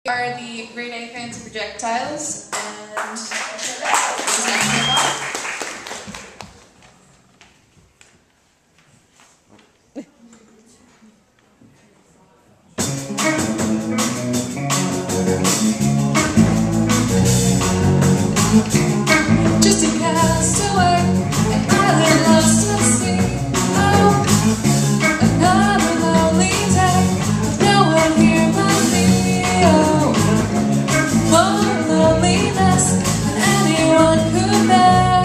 are the grade A Fancy Projectiles, and this is my just a castaway, an island lost at sea. Oh, another lonely day, with no one here but me. Oh, more loneliness than anyone could bear.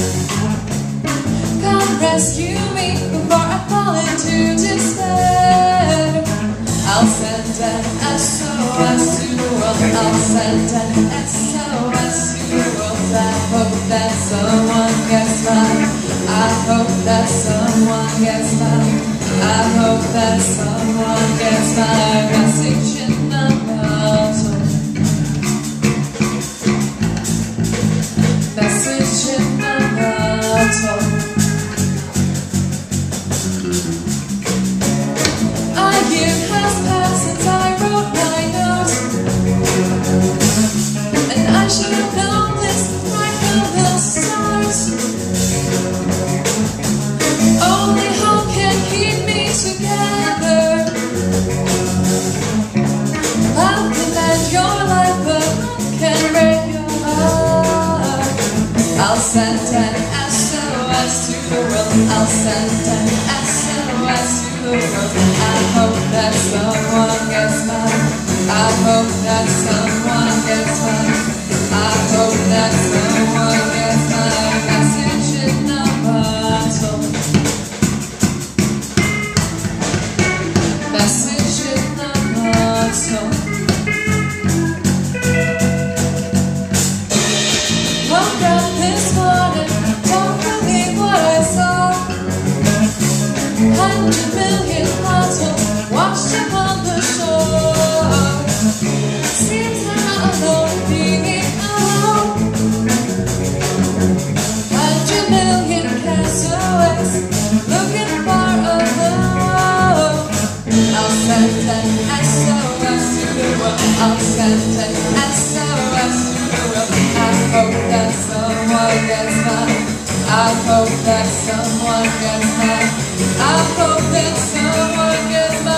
Come rescue me before I fall into despair. I'll send an SOS to the world. I'll send an SOS to the world. I hope that someone gets mine. I hope that someone gets mine. I hope that someone gets my message in the bottle. Message in the bottle. A year has passed since I wrote my note, and I should have known this right from the start. Only hope can keep me together. Love can mend your life, but love can break your heart. I'll send an SOS to the world. I'll send an SOS to the world. I hope that someone gets mine. I hope that someone gets mine. I hope that someone gets my message in the bottle. Message in the bottle. Woke up this morning, don't believe what I saw. 100 million bottles washed upon the shore. Seems I'm not alone being alone. 100 million castaways looking for a love. I'll send an SOS to the world. I'll send an SOS to the world. I hope that someone gets mine. I hope that someone gets mine. I hope that someone gets mine.